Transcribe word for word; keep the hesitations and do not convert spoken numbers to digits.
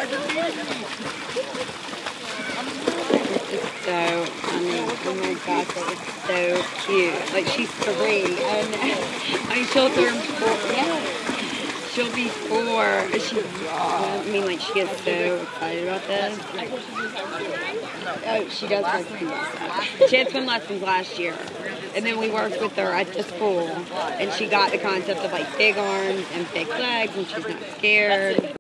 It's so funny. Oh my gosh, that is so cute. Like, she's three. And I mean, she'll turn four. Yeah. She'll be four. She, I mean, like, she is so excited about this. Oh, she does go to swim lessons. She had swim lessons last year. And then we worked with her at the school. And she got the concept of, like, big arms and big legs. And she's not scared.